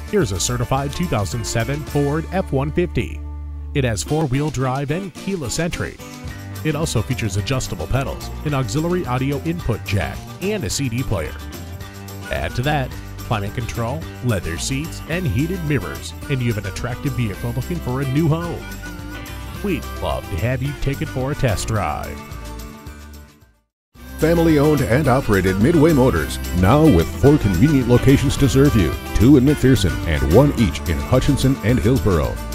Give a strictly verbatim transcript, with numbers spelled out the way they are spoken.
Here's a certified two thousand seven Ford F one fifty. It has four-wheel drive and keyless entry. It also features adjustable pedals, an auxiliary audio input jack, and a C D player. Add to that climate control, leather seats, and heated mirrors, and you have an attractive vehicle looking for a new home. We'd love to have you take it for a test drive. Family owned and operated Midway Motors, now with four convenient locations to serve you, two in McPherson and one each in Hutchinson and Hillsboro.